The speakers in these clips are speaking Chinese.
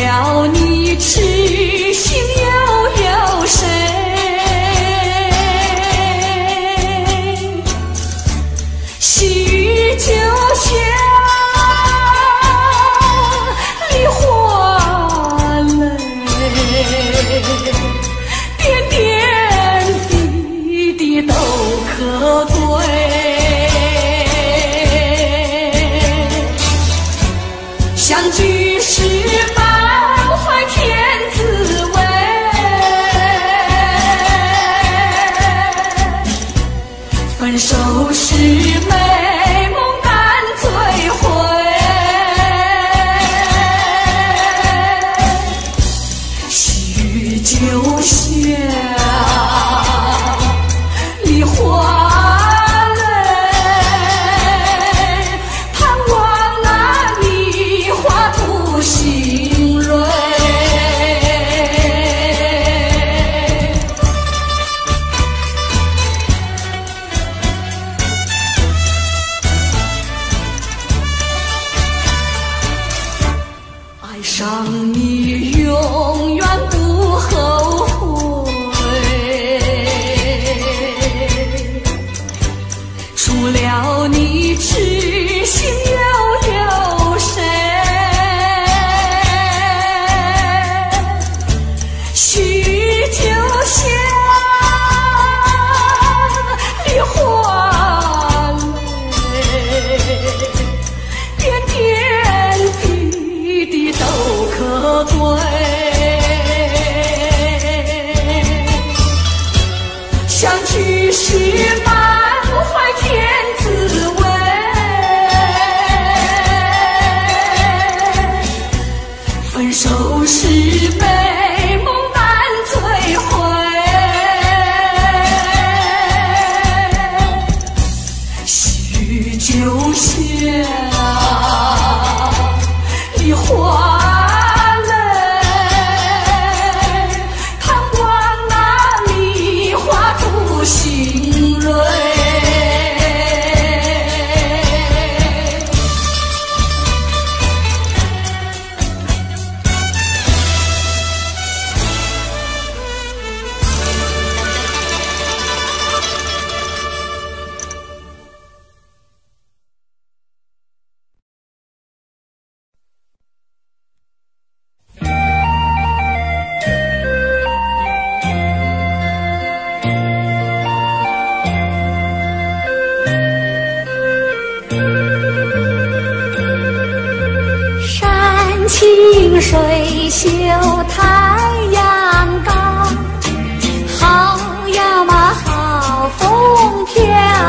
了你，痴心又有谁？细雨就像梨花泪，点点滴滴都可贵。相聚时满怀天滋味，分手时美梦难追回。细雨就像梨花。爱上你永远不后悔，除了你痴心又有谁？细雨就像梨花泪，点点滴滴都可贵。相聚时满怀天滋味，分手时美梦难追回。细雨就像梨花泪，盼望那梨花吐新蕊。清水秀太阳高，好呀嘛好风飘，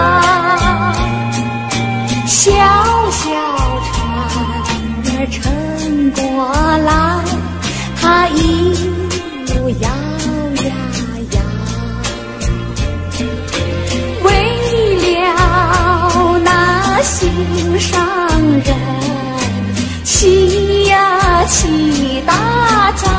小小船儿撑过来，它一路摇呀摇，为了那心上人起呀起大早，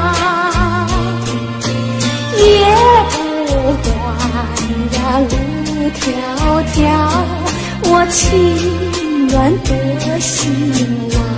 也不管呀路迢迢，我情愿多辛劳。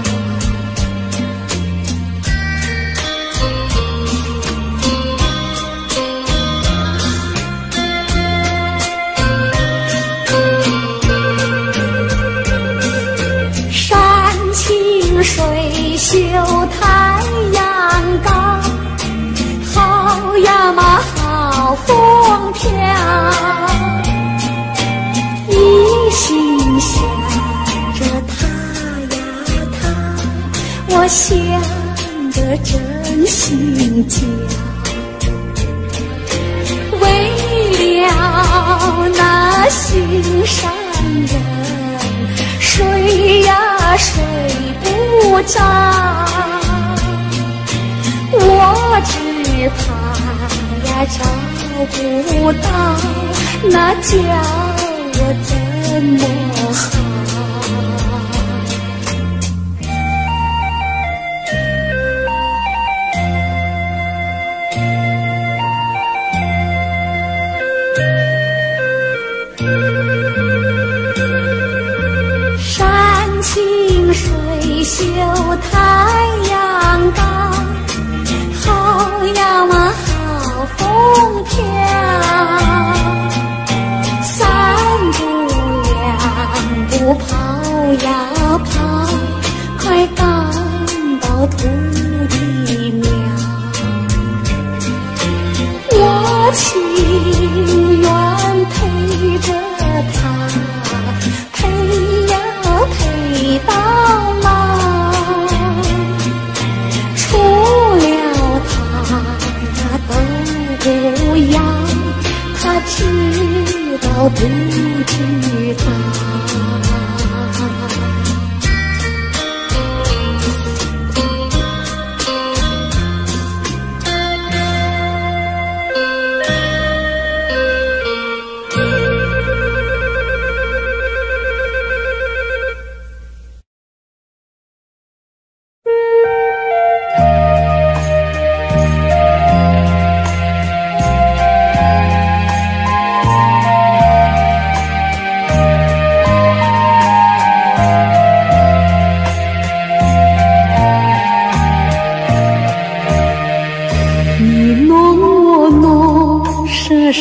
水秀太阳高，好呀嘛好风飘，一心想着他呀他，我想着真心焦，为了那心上人，睡呀睡不着，我只怕呀找不到，那叫我怎么好？山清水秀太阳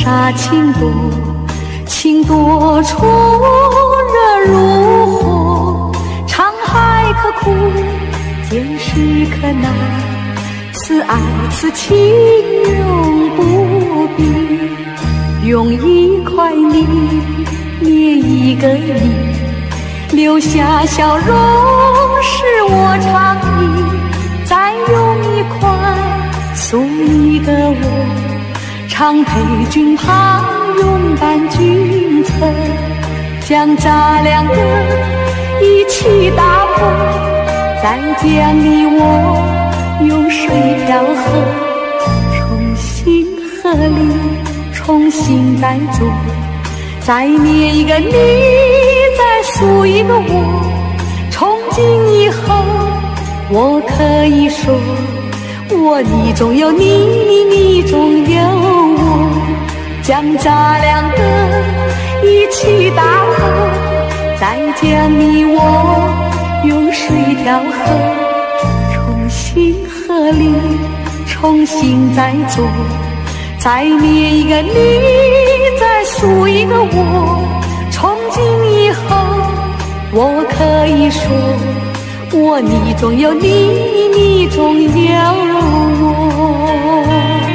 下情多，情多处热如火，沧海可枯，见识可难，此爱此情永不变。用一块泥捏一个你，留下笑容是我常忆，再用一块塑一个我，常陪君旁拥伴君侧，将咱两个一起打破，再将你我用水调和，重新合力，重新再做，再捏一个你，再塑一个我，从今以后我可以说，我你中有你，你中有我，将咱两个一起打破，再将你我用水调和，重新合力，重新再做，再捏一个你，再塑一个我，从今以后我可以说，我你中有你，你中有我。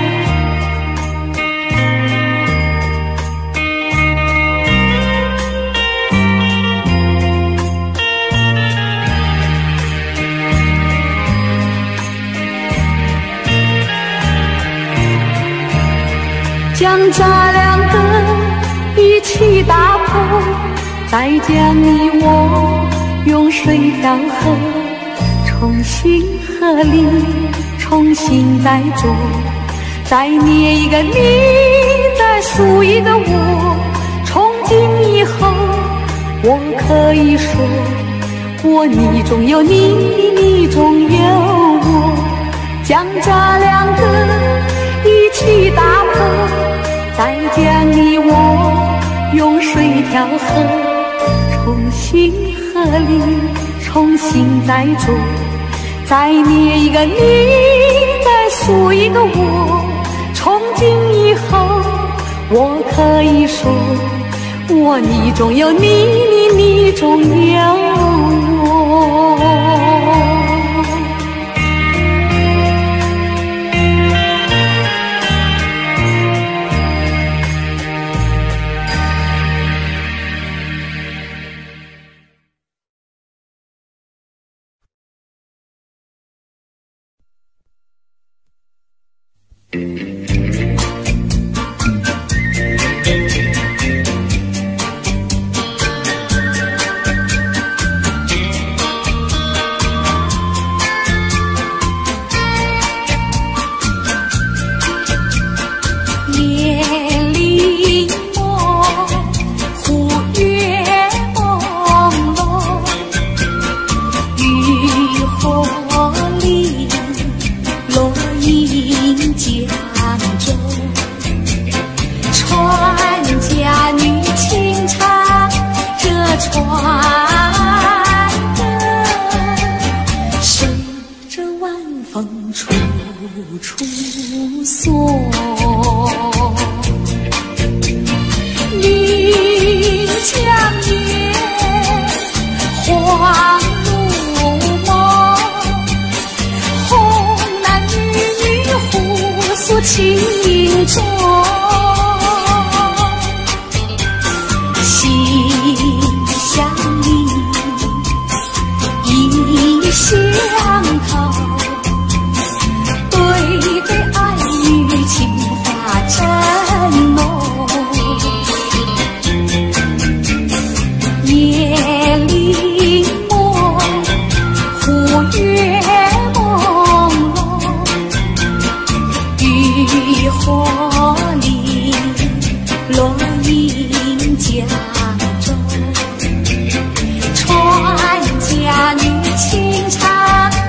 将咱两个一起打破，再将你我用水调和，重新合力，重新再做，再捏一个你，再塑一个我，从今以后我可以说，我你中有你，你中有我，将咱两个一起打破，再将你我用水调和，重新合力，重新再做，再捏一个你，再塑一个我，从今以后我可以说，我你中有你，你中有我。 船家女情长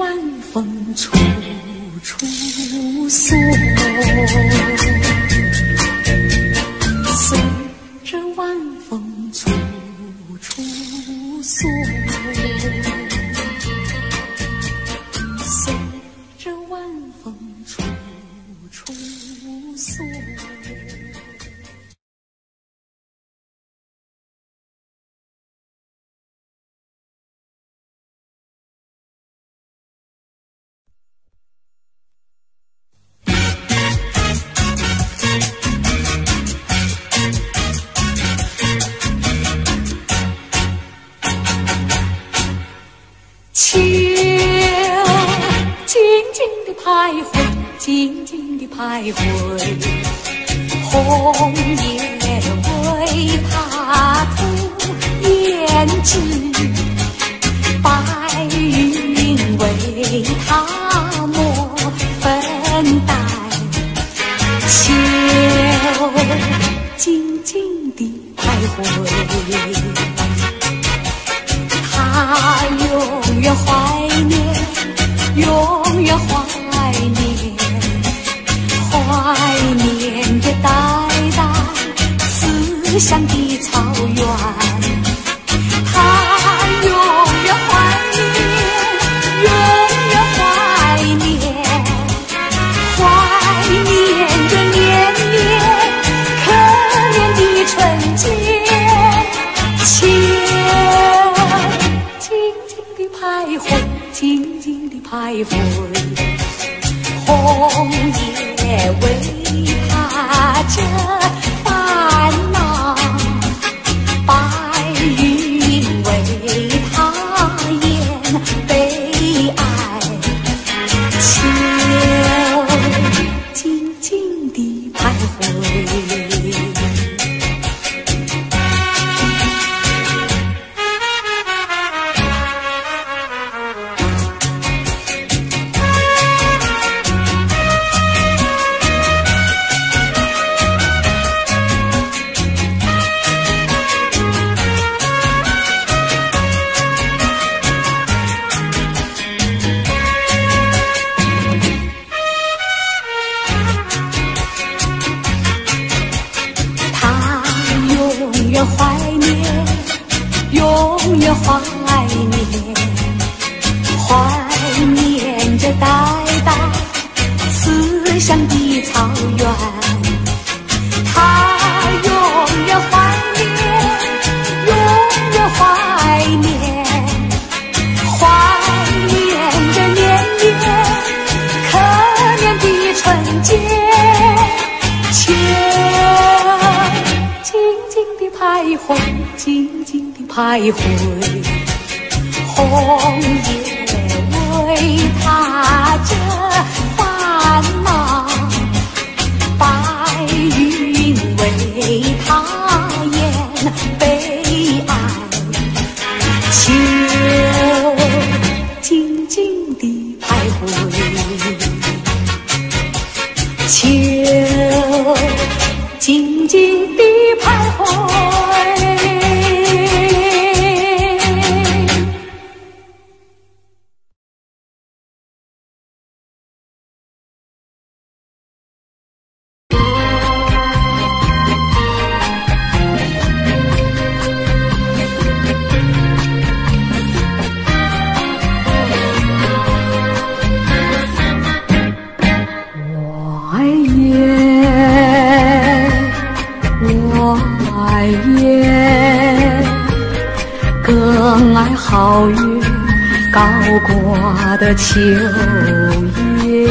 晚风处处送，随着晚风处处送，随着晚风处处送。秋静静地徘徊，静静地徘徊，红叶为它涂胭脂，白云为它抹粉黛。秋静静地徘徊，他永远怀念，永远怀念，怀念着代代思乡的草原。他永远怀念，永远怀念，怀念着年年可怜的春节。徘徊，静静地徘徊，红叶为它遮烦恼，白云为它掩悲哀。秋静静地徘徊。怀念，永远怀念，怀念着代代思乡的草原。他永远怀念，永远怀念，怀念着年年可怜的春节。徘徊，静静地徘徊，红叶为它遮烦恼，白云为它掩悲哀。秋静静地徘徊，秋静静地徘徊。更爱皓月高挂的秋叶，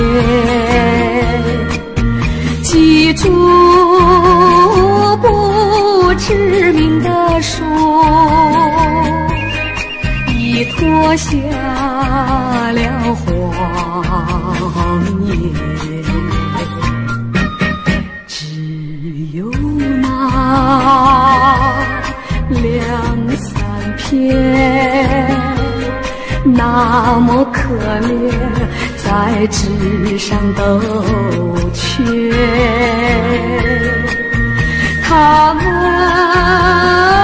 记住不知名的树，已脱下了黄叶，只有那两三片那么可怜，在纸上都缺。他们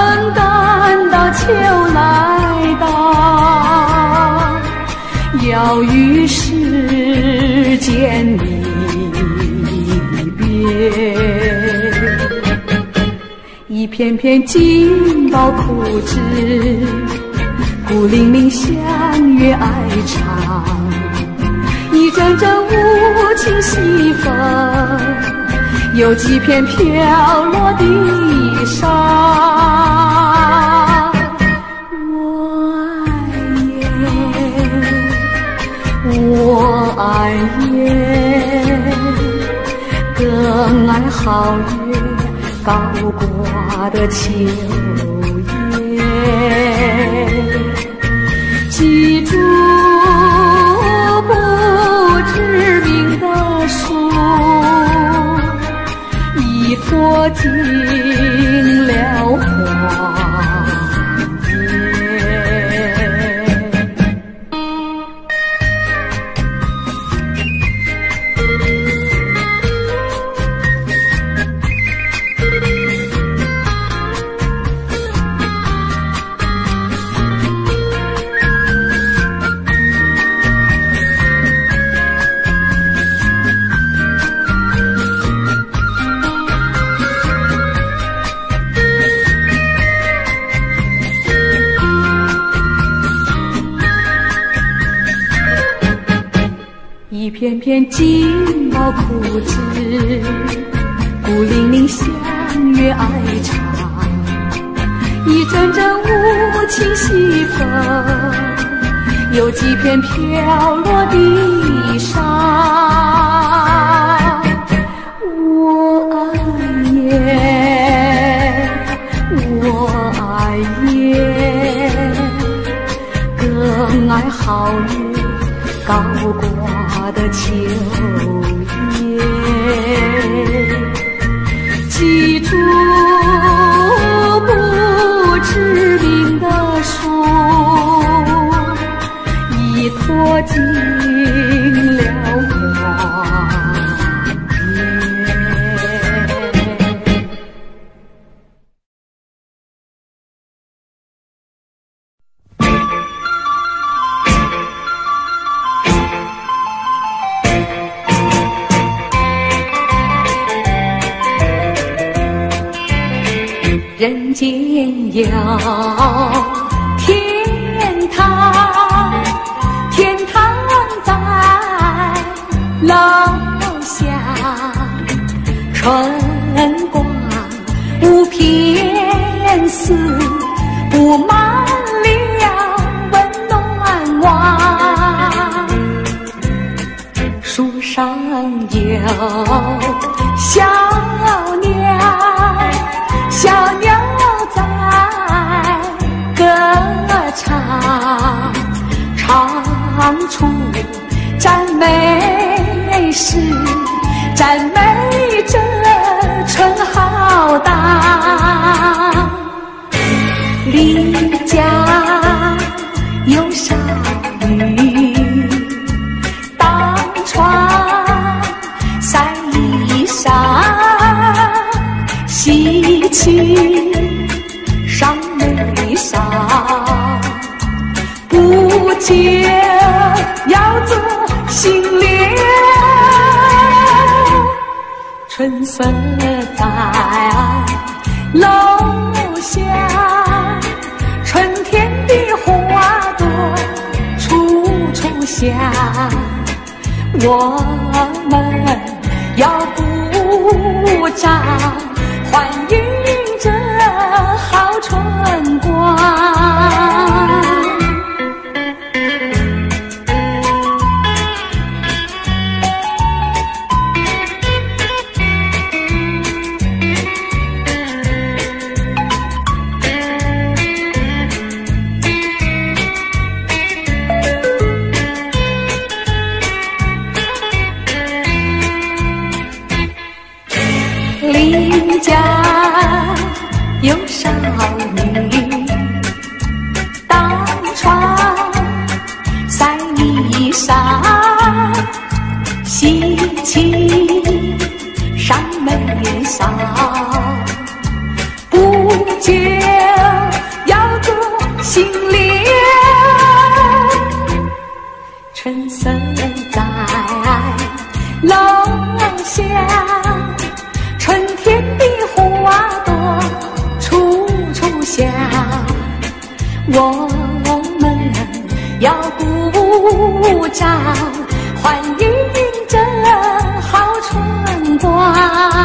感到秋来到，要要与世间离别。一片片金宝枯枝，孤零零相约哀长。一阵阵无情西风，有几片飘落地上。我爱夜，更爱皓月高挂的秋叶。记住不知名的树，已脱尽了黄一片片金宝枯枝，孤零零相约哀长。一阵阵无情西风，有几片飘落地上。我爱夜，我爱夜，更爱皓月高挂的秋叶。记住不知名的树，已脱尽了黄叶。人间有天堂，天堂在楼下，春光无偏私，布满了温暖网。树上有小鸟，小鸟在歌唱，唱出赞美诗，赞美这春浩荡。邻家有少女，当窗晒衣裳，喜气上眉梢，不久要做新娘。春色在楼下，春天的花朵处处香。我们要鼓掌，欢迎这好春光。邻家在楼下，春天的花朵处处香，我们要鼓掌欢迎这好春光。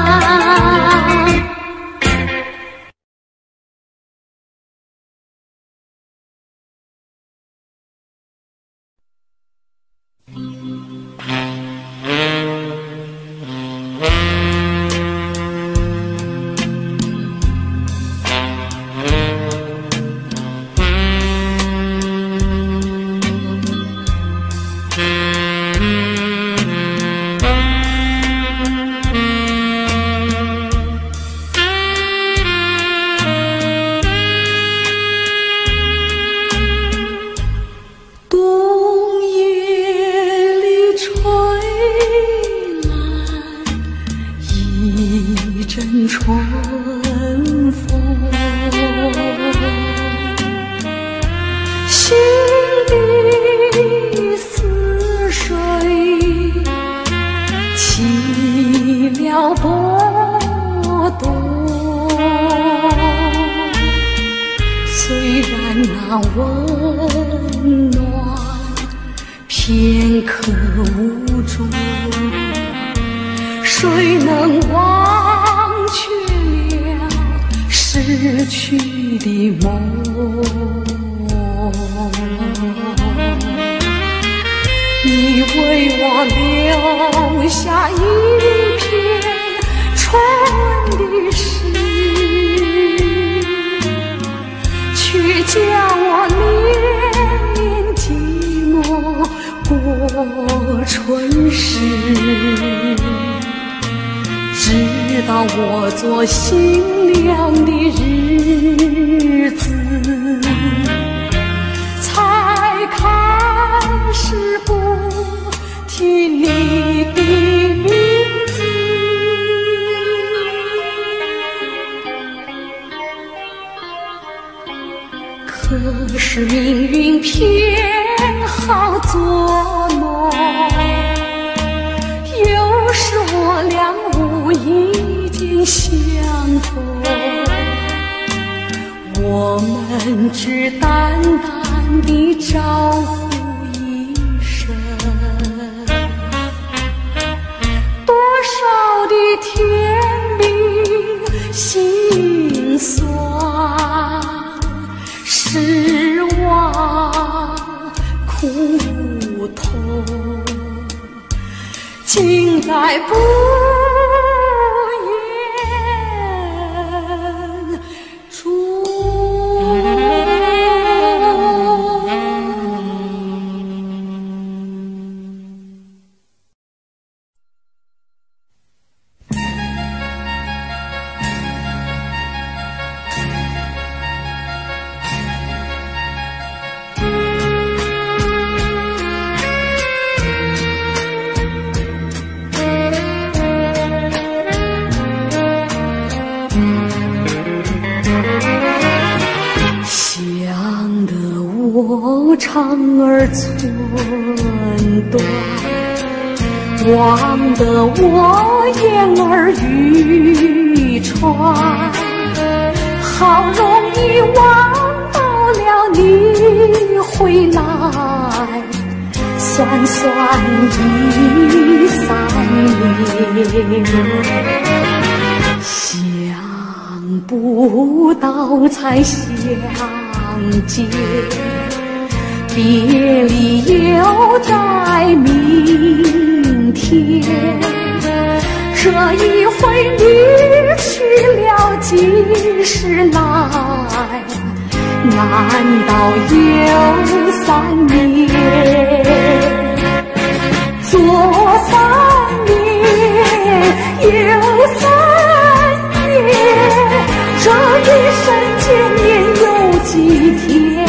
可是命运偏好作弄，有时我俩无意间相逢，我们只淡淡地招呼一声，多少的甜蜜心酸，失望苦痛，尽在不言中。长儿寸断，望得我言儿欲穿，好容易望到了你回来，算算已3年，想不到才相见，别离又在明天，这一回你去了几时来？难道又3年？左3年，右3年，这一生见面有几天？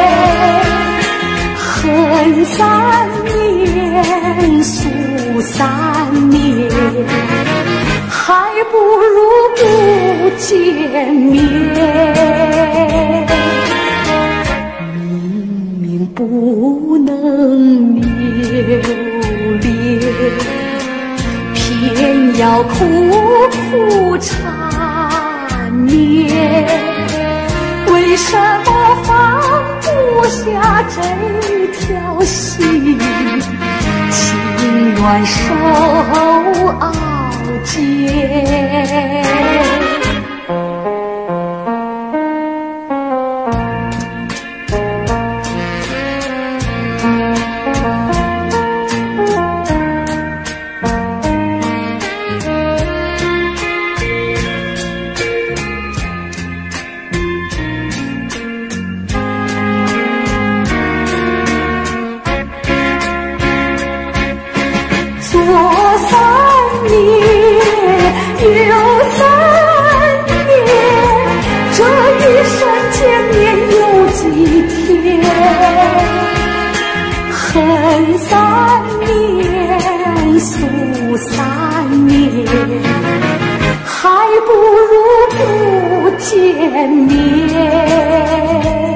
恨3年，诉3年，还不如不见面。明明不能留恋，偏要苦苦缠绵。为什么放不下这条心？情愿受熬煎。左3年，右3年，这一生见面有几天？恨3年，诉3年，还不如不见面。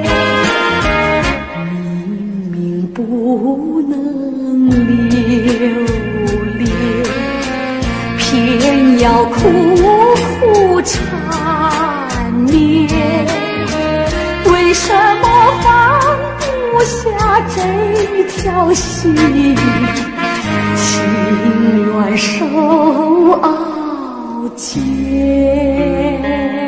明明不能留，偏要苦苦缠绵。为什么放不下这条心？情愿受熬煎。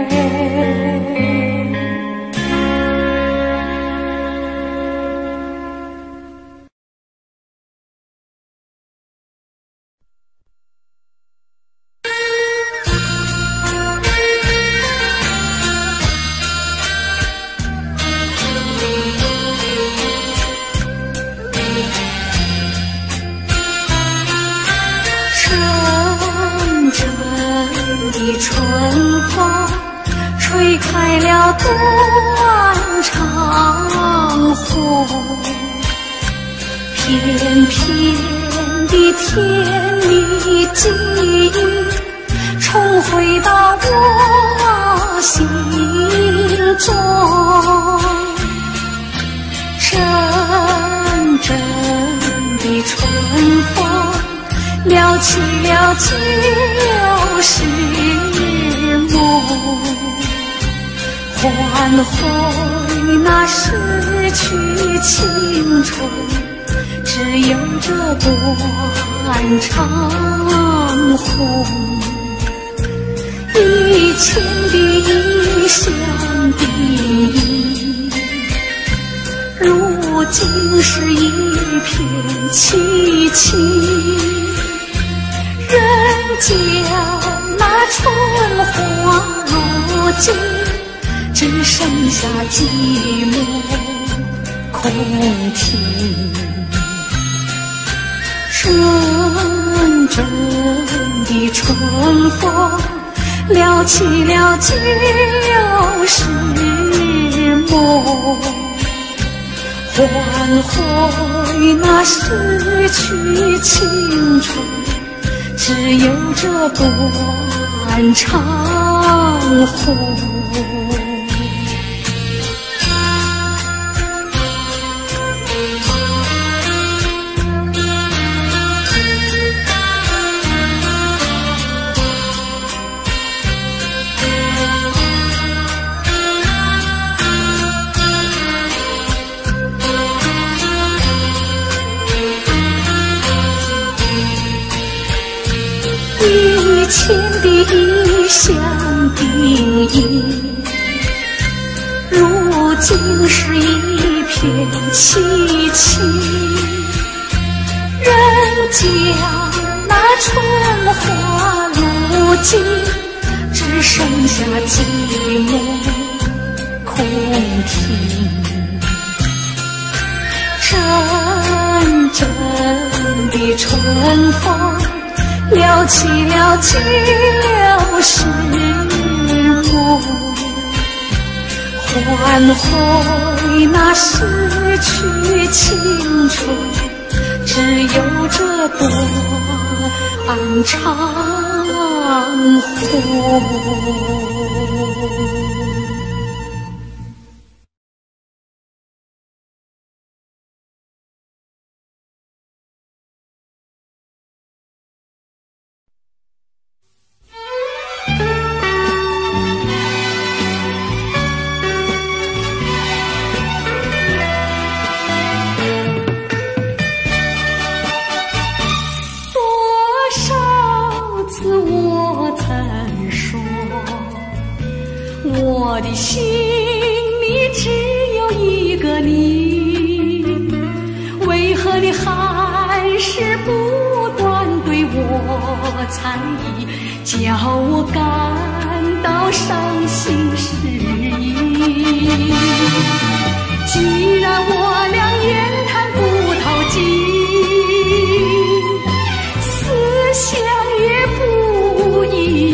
的春风吹开了断肠红，片片的甜蜜记忆重回到我心中，阵阵的春风撩起了旧时梦，唤回那逝去青春，只有这断肠红。以前的异乡的忆，如今是一片凄凄。人间那春花落尽，只剩下寂寞空庭。阵阵的春风撩起了旧时梦，唤回那逝去青春，只有这断肠红。以前的异乡的忆，如今是一片凄凄。人间那春花落尽，只剩下寂寞空庭。阵阵的春风撩起了旧时梦，唤回那逝去青春，只有这断肠红。 我的心里只有一个你，为何你还是不断对我猜疑，叫我感到伤心失意？既然我俩言谈不投机，思想也不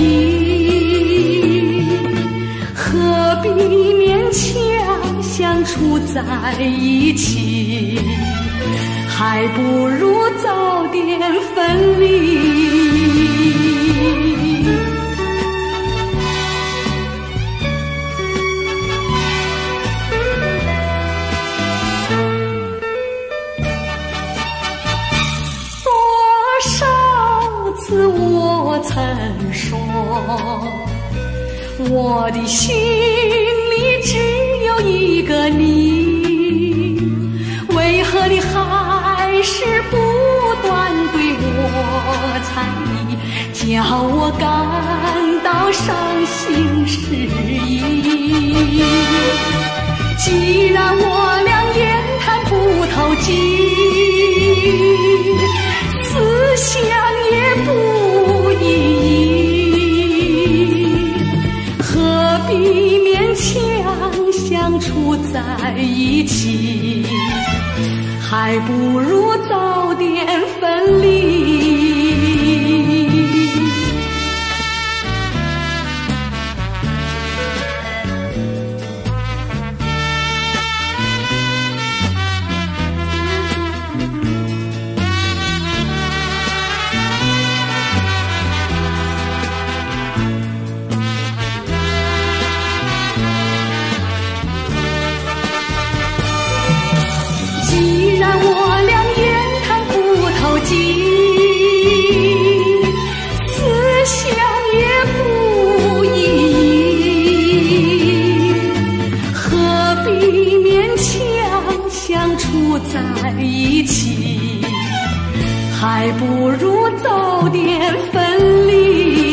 一，何必勉强相处在一起？还不如早点分离。多少次我曾说，我的心里只有一个你，为何你还是不断对我猜疑，叫我感到伤心失意？既然我俩言谈不投机，思想也不一，何必勉强相处在一起？还不如早点分离。既然我俩言谈不投机，思想也不一，何必勉强相处在一起？还不如早点分离。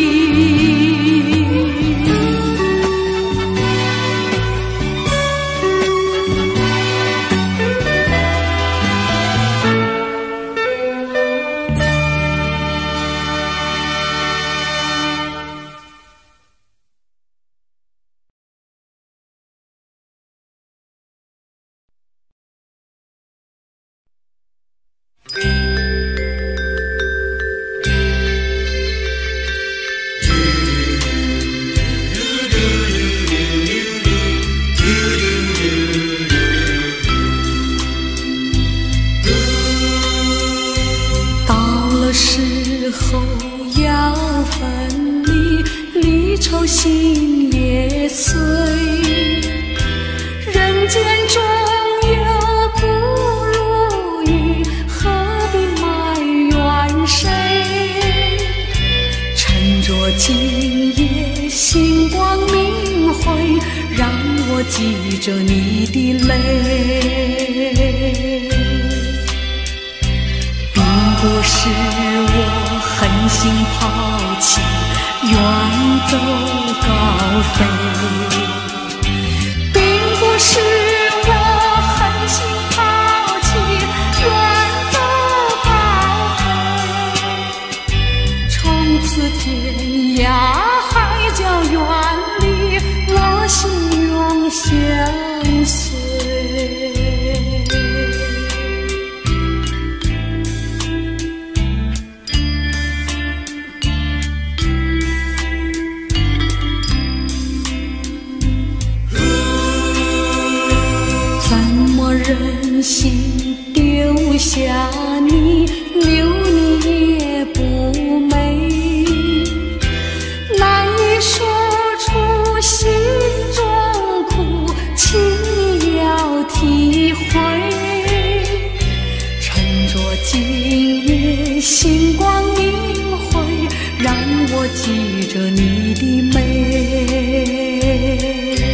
时候要分离，离愁心也碎，人间中有不如意，何必埋怨谁？趁着今夜星光明辉，让我记着你的泪。不是我狠心抛弃，远走高飞，并不是我狠心抛弃，远走高飞，从此天涯海角远离，我心永相随。忍心丢下你，留你也不美，难以说出心中苦，请你要体会。趁着今夜星光明辉，让我记着你的美。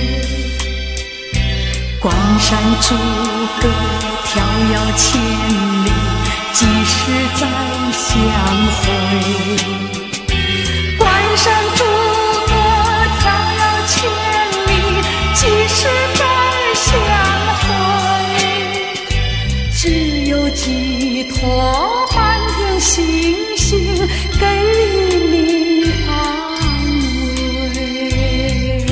关山逐歌迢遥千里，几时再相会？关山逐歌迢遥千里， 心给你安慰。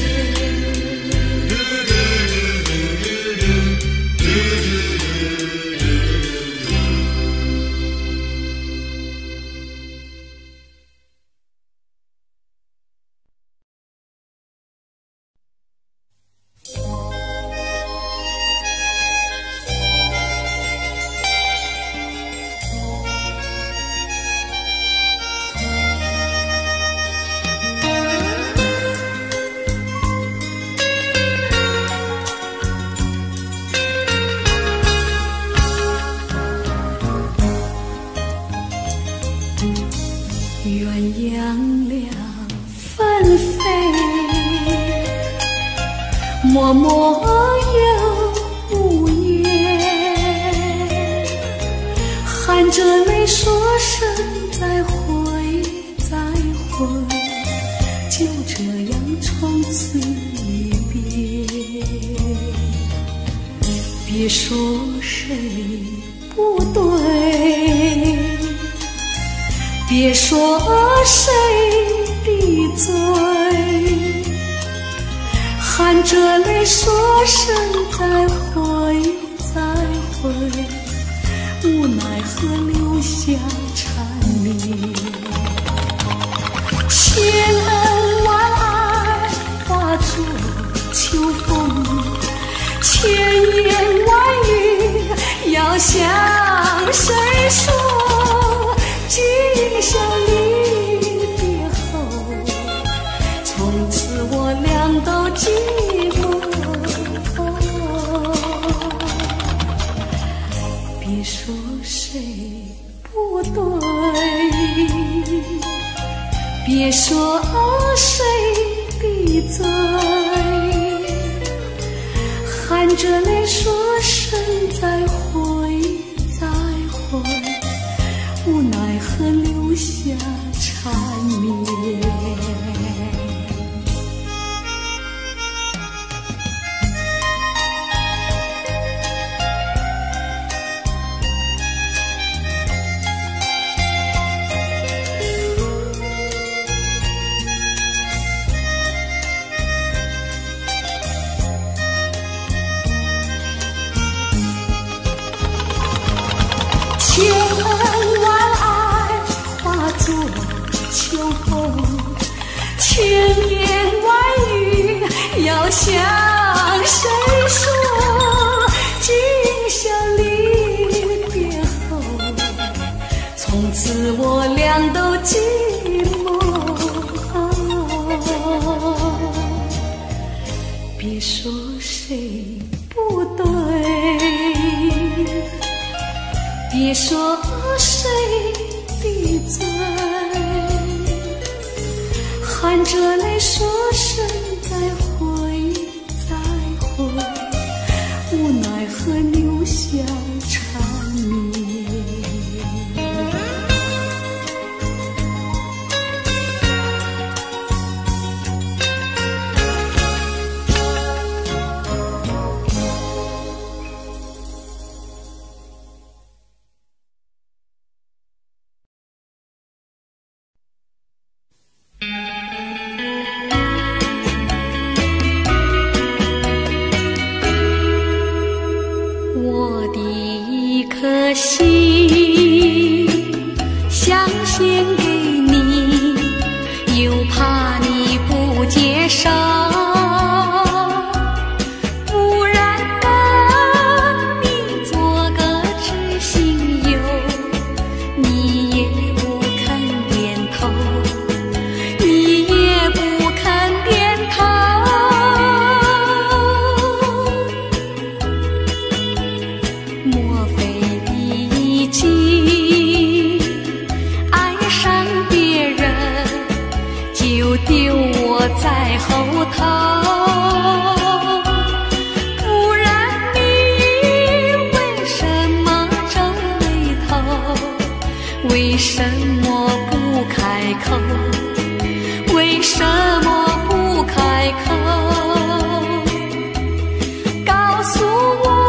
鸳鸯两纷飞，默默又无言，含着泪说声再会再会，就这样从此离别。别说谁不对，别说谁的罪，含着泪说声再会再会，无奈何留下缠绵。千恩万爱化作秋风，千言万语要向谁说？今宵离别后，从此我俩都寂寞。别说谁不对，别说谁的罪，含着泪说声再会再会，无奈何留下缠绵。千恩万爱化作秋风，千言万语要向谁说？今宵离别后，从此我俩都寂寞。别说谁不对，别说谁的罪，含着泪说声再会再会，无奈何留下缠绵。我的一颗心想献给你，又怕你不接受，不然跟你做个知心友，你也不肯点头，你也不肯点头。莫非已经爱上别人，就丢我在后头？不然你为什么皱眉头？为什么不开口？为什么不开口？告诉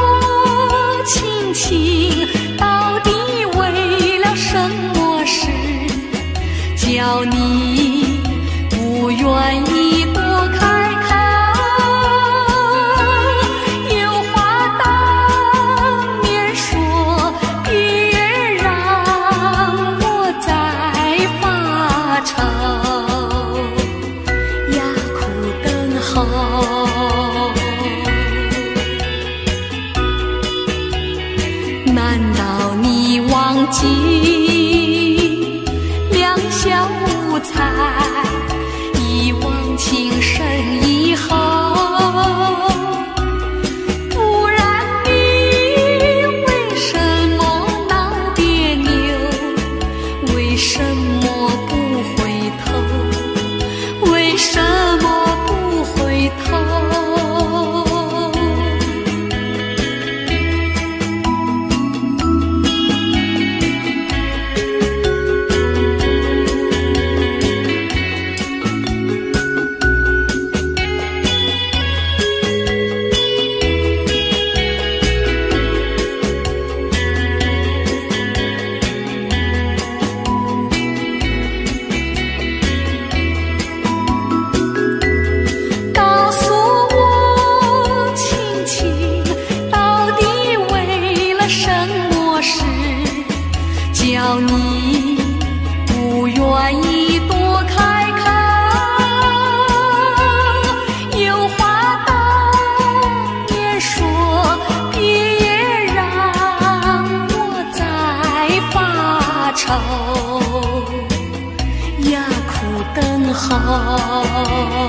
我，亲亲，到底为了什么事？ 叫你不愿意多开口，有话当面说，别让我再发愁，哑苦等候。难道你忘记两小无猜，一往情深以后？不然你为什么闹别扭？为什么不回头？为什么不回头？叫你不愿意多开口，有话当面说，别让我再发愁，哑苦等候。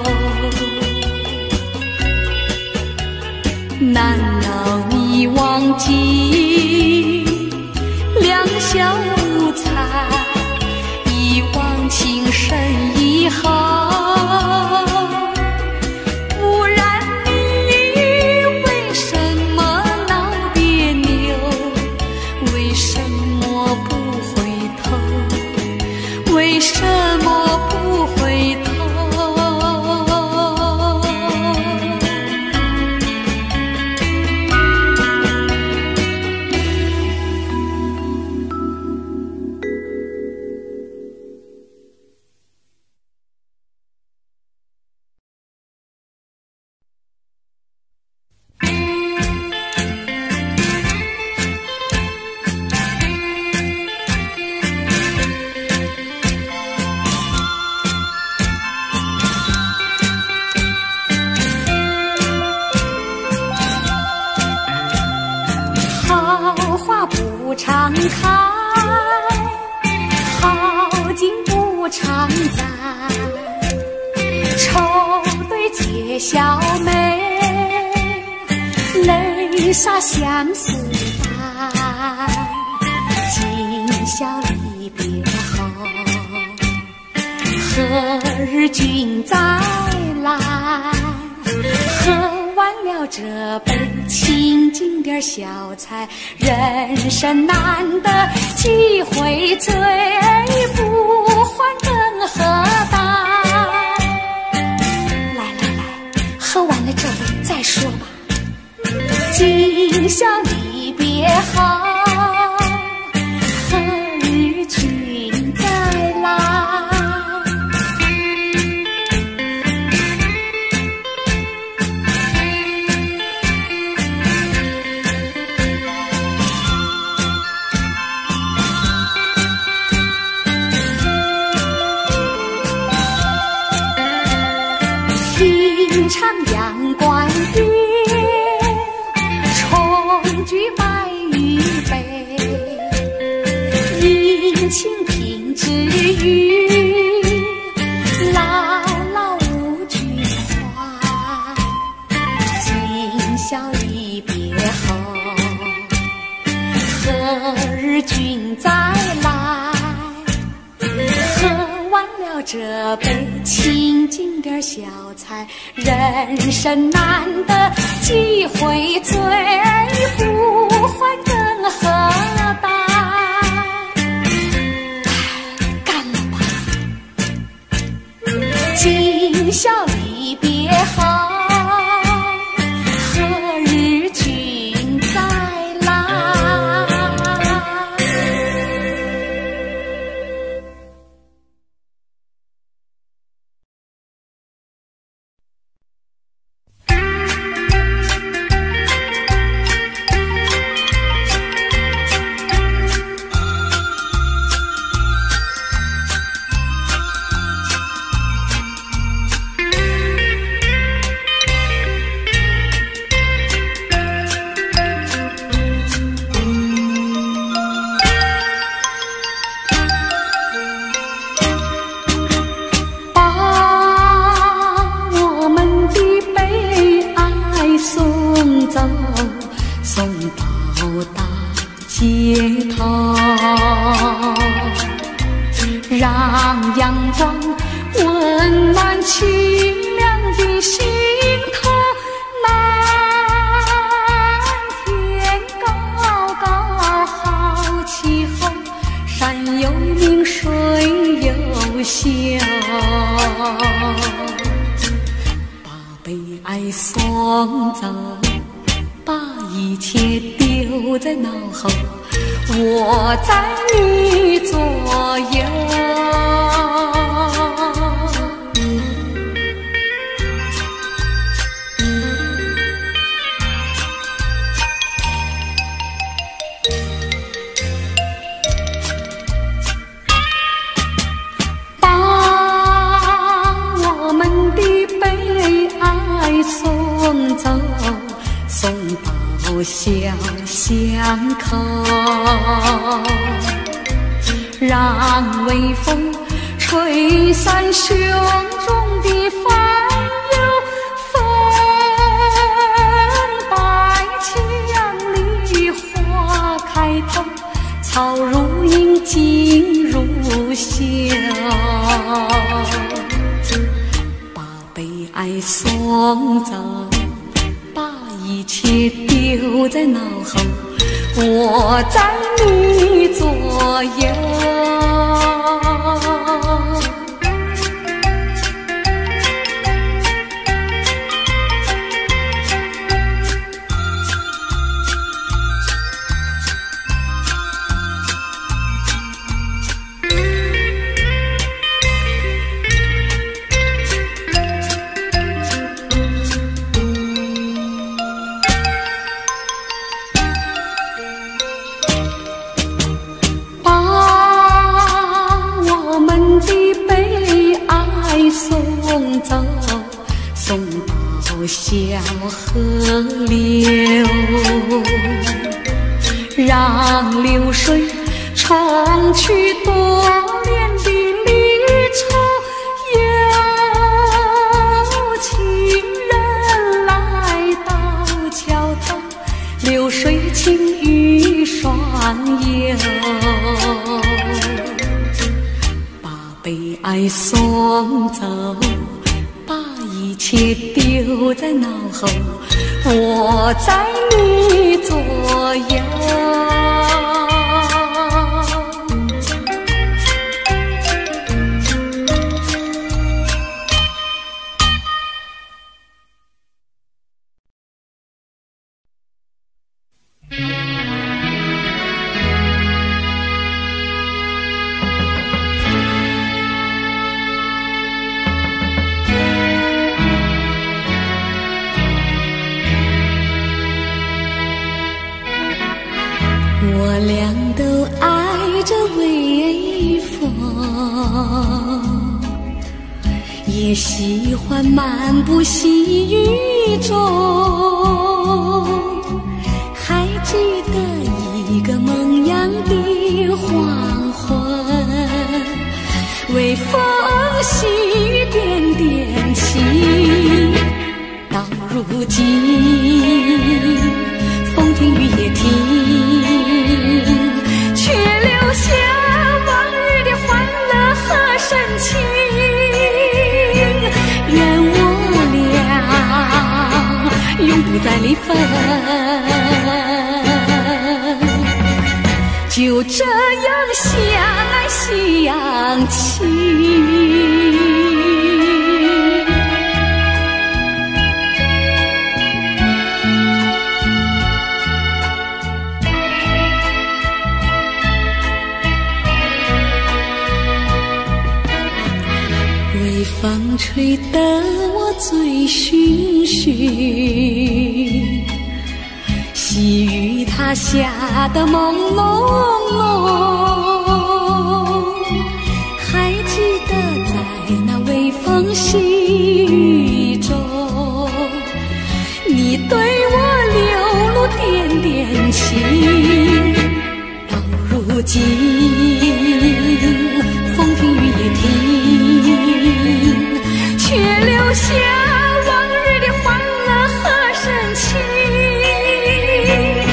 难道你忘记两小无猜，一往情深以后？不然你为什么闹别扭？为什么不回头？为什么不回头？好话不常开，好景不常在，愁对解笑眉，泪洒相思带，今宵离别后，何日君再来？喝完了这杯清静点小菜，人生难得几回醉，不还更何待？来来来，喝完了这杯再说吧。今宵离别后，何日君再来？平常阳关边，重举白玉杯，殷勤品之语，牢牢无惧怀。今宵离别后，何日君再来？喝完了这杯清静点小菜，人生难得几回醉，不还更何待？干了吧！今宵离别后，何日君再来？ 送到大街头，让阳光温暖清凉的心头。蓝天高高好气候，山有名水有秀，把悲哀送走，把一切丢在脑后，我在你左右。把我们的悲哀送走，送到小巷口，让微风吹散胸中的烦忧，风白墙里花开头，草如茵锦如绣，把悲哀送走，把一切丢在脑后，我在你左右。送到小河流，让流水冲去多年的离愁，有情人来到桥头，流水轻于双游，把悲哀送走，一切丢在脑后，我在你左右。我俩都爱着微风，也喜欢漫步细雨中，还记得一个梦样的黄昏，微风细雨点点情，到如今风停雨也停，却留下往日的欢乐和深情。愿我俩永不再离分，就这样相爱相亲。风吹得我醉醺醺，细雨它下得朦朦胧，还记得在那微风细雨中，你对我流露点点情，到如今风停雨也停，却留下往日的欢乐和深情。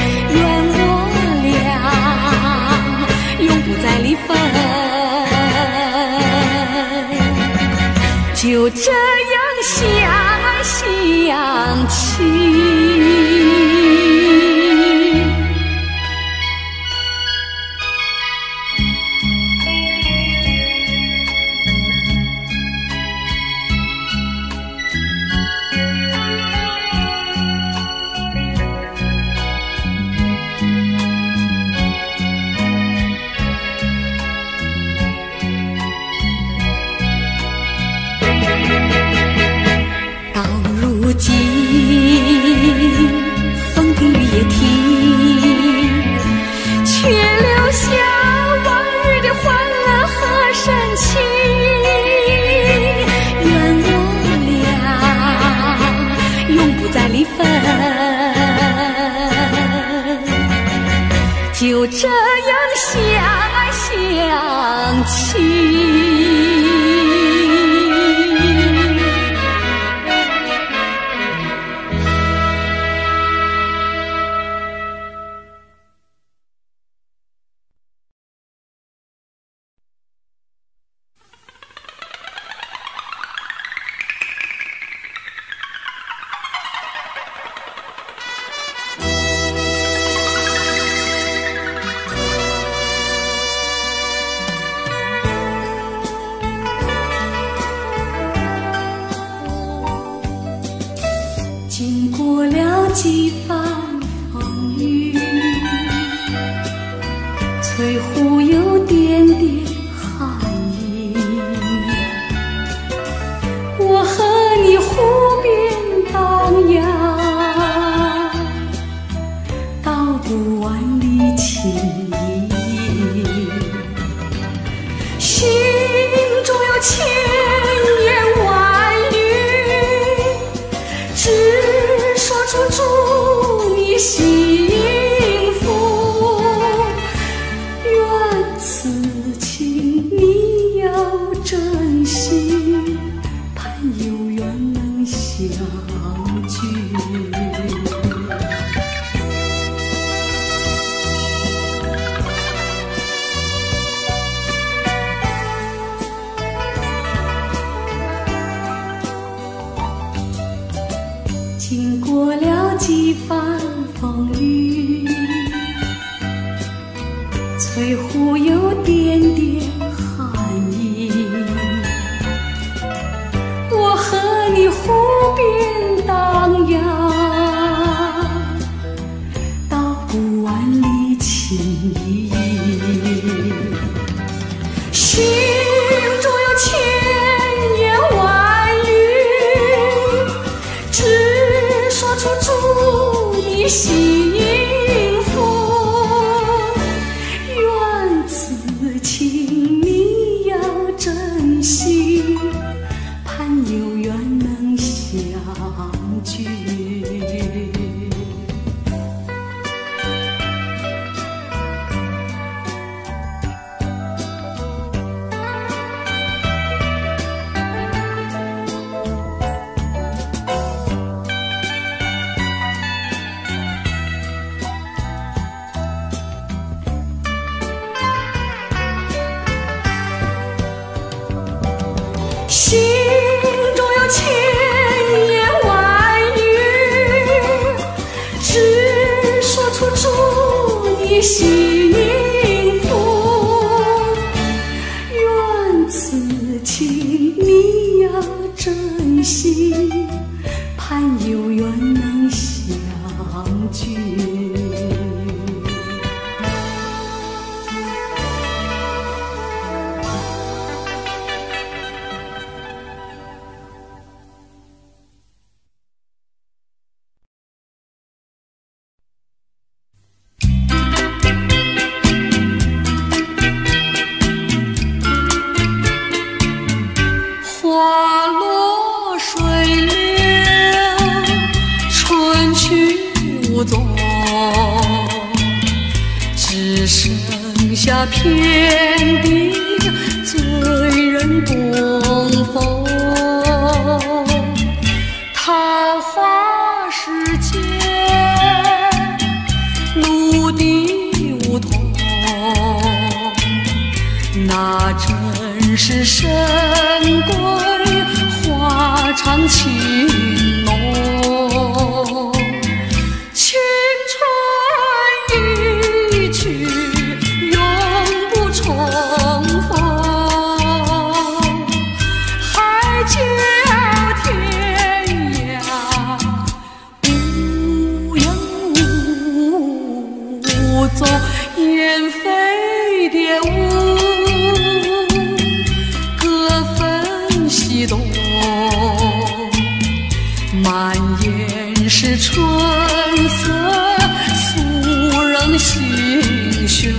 就这样相爱相亲。如今风停雨也停，却留下往日的欢乐和深情。愿我俩永不再离分，就这样相爱相亲。经过了几番风雨，翠湖有点点寒意。我和你湖边荡漾，道不完的情谊，心中有千言万语，只说出祝你幸福。愿此情你要珍惜，盼有缘能相聚。经过了几番风雨，翠湖有点点寒意。我和你湖边荡漾，道不完的情谊，心中有千言万语，只说出祝你幸福。愿此情你要珍惜，盼有缘能相聚。心中有千言万语，只说出祝你幸福。愿此情你要珍惜，盼有缘能相聚。花落水流，春去无踪，只剩下片地醉人东风。桃花世间，陆地梧桐，那真是神归花唱情浓，青春一去永不重逢，海角天涯无影无踪，雁飞蝶舞，各分西东，满眼是春色，诉人心胸。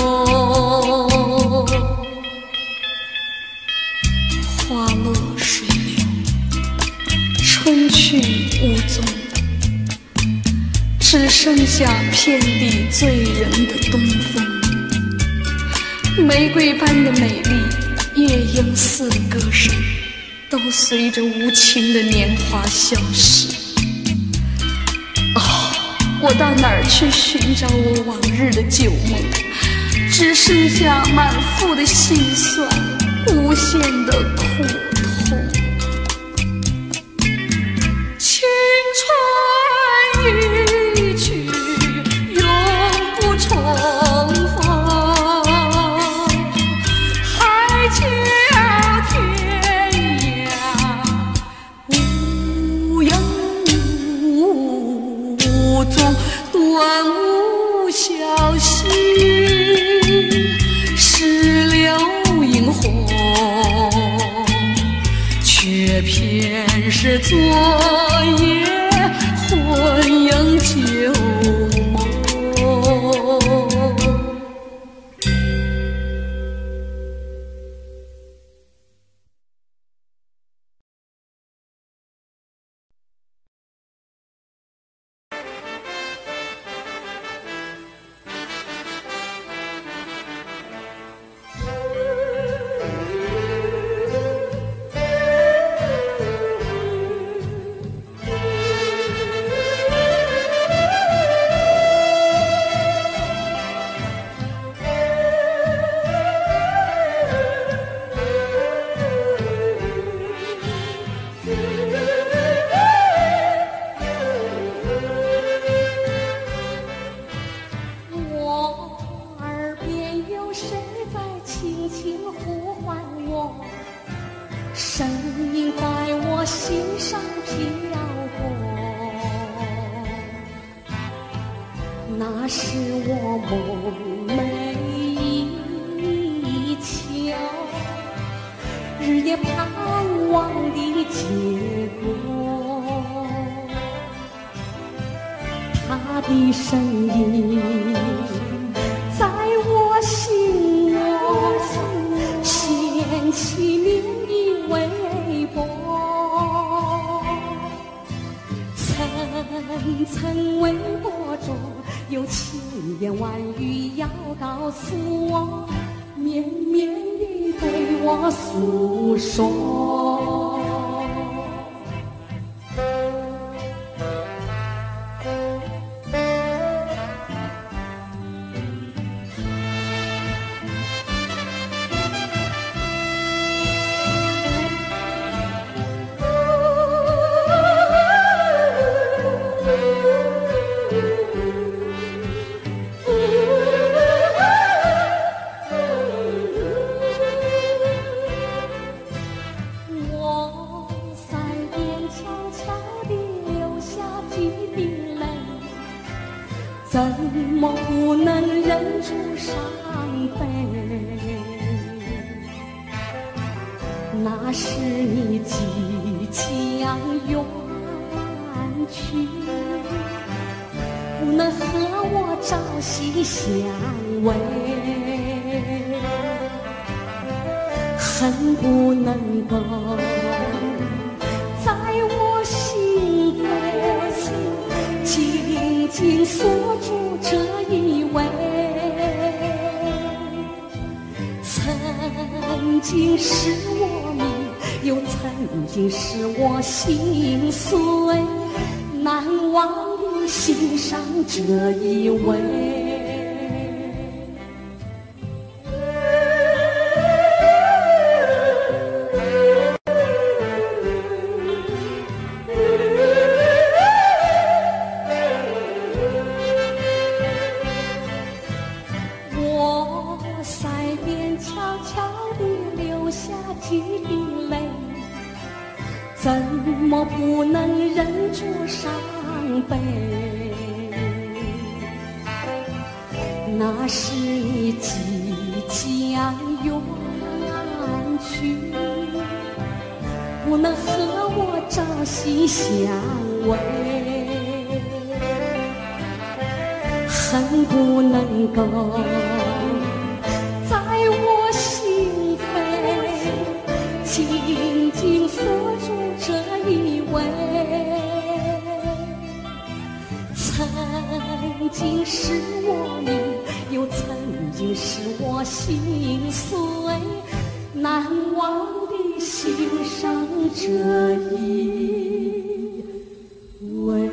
花落水流，春去无踪，只剩下遍地醉人的东风。玫瑰般的美丽，夜莺似的歌声，都随着无情的年华消逝。我到哪儿去寻找我往日的旧梦？只剩下满腹的心酸，无限的苦痛。青春一去永不重逢，海角天涯无影无踪，断无消息，石榴映红，却偏是昨夜魂萦旧梦。声音在我心上飘过，那是我梦寐以求，日夜盼望的结果。他的声音在我心窝掀起涟漪微波，层层微波中有千言万语要告诉我，绵绵地对我诉说。怎么不能忍住伤悲？那是你即将远去，不能和我朝夕相偎，恨不能够在我心扉紧紧锁住这一位，曾经是我命，又曾经是我心碎，难忘的心上这一位。 去的泪，怎么不能忍住伤悲？那是你即将远去，不能和我朝夕相偎，恨不能够在我心扉紧紧锁住这一位，曾经是我命，又曾经是我心碎，难忘地欣赏这一位。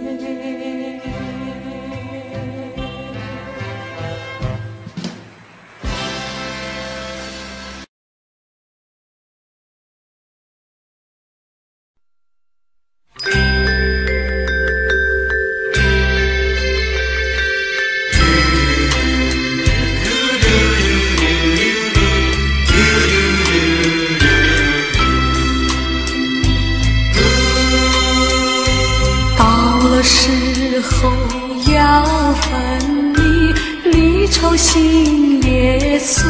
时候要分离，离愁心也碎，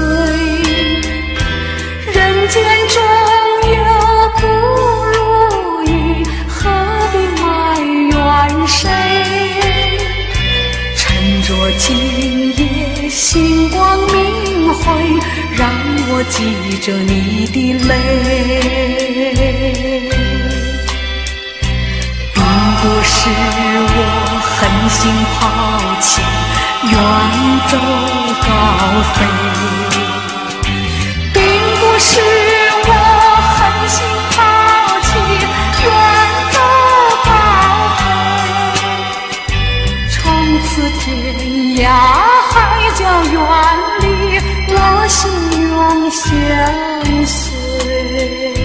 人间中有不如意，何必埋怨谁？趁着今夜星光明辉，让我记着你的泪，不是我狠心抛弃，远走高飞，并不是我狠心抛弃，远走高飞，从此天涯海角远离，我心永相随。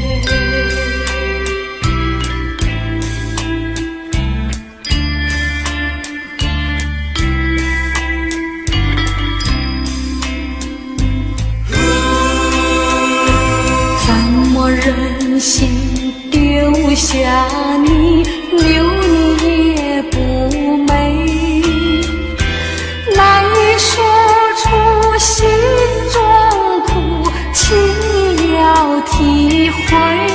忍心丢下你，留你也不美，难以说出心中苦，请你要体会。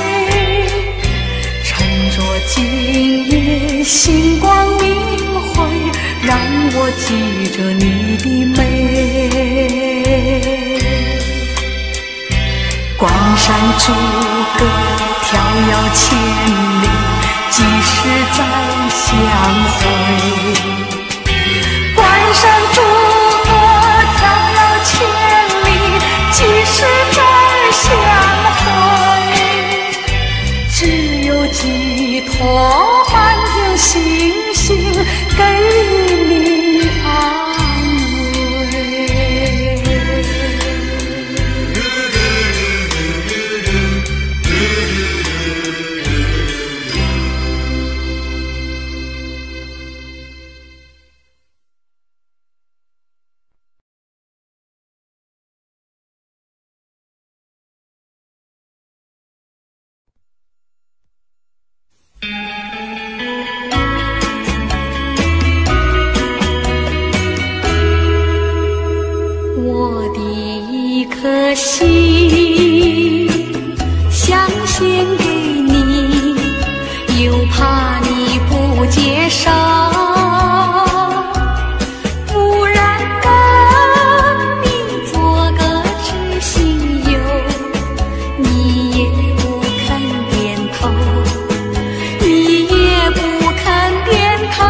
趁着今夜星光明辉，让我记着你的美。关山逐歌迢遥千里，几时再相会？关山逐歌迢遥千里，几时再相会？只有寄托满天星星，给你安心想献给你，又怕你不接受，不然跟你做个知心友，你也不肯点头，你也不肯点头。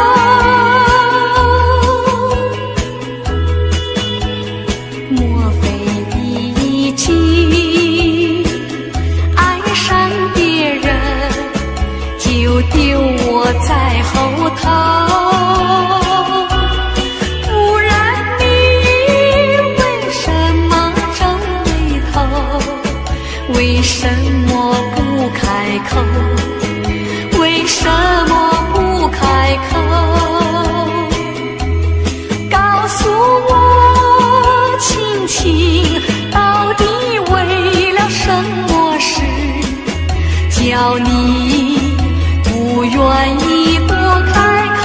莫非已经爱上别人，就丢我在后头？不然你为什么皱眉头？为什么不开口？为什么不开口？告诉我，亲亲，到底为了什叫你不愿意多开口，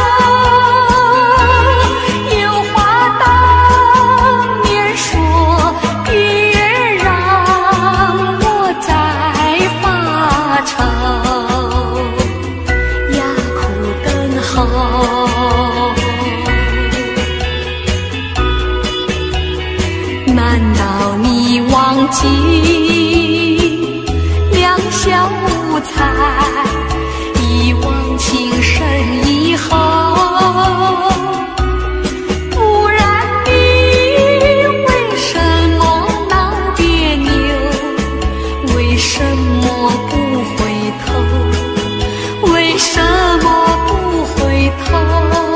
有话当面说，别让我再发愁，呀哭更好。难道你忘记两小无猜，一往情深以后？不然你为什么闹别扭？为什么不回头？为什么不回头？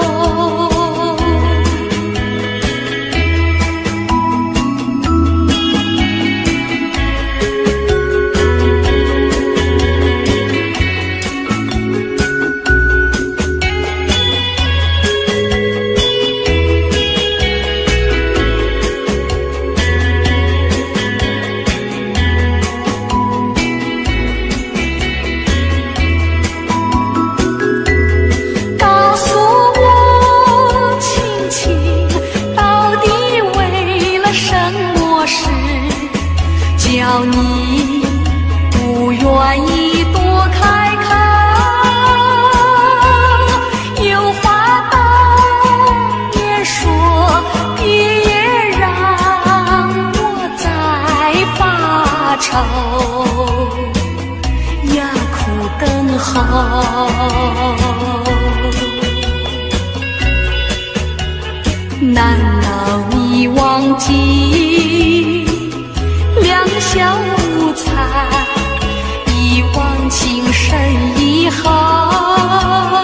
叫你不愿意多开口，有话当面说，别让我再发愁，呀哭更好。难道你忘记两小无猜，一往情深以后？